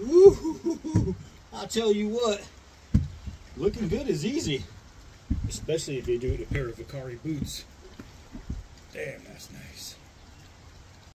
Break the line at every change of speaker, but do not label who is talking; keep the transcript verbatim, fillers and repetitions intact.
Woo! I'll tell you what, looking good is easy. Especially if you do it a pair of Vicari boots. Damn, that's nice.